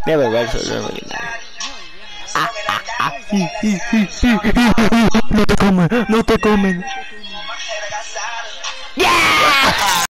Me avergüenzo, no me No te comen, no te comen. ¡Yeah!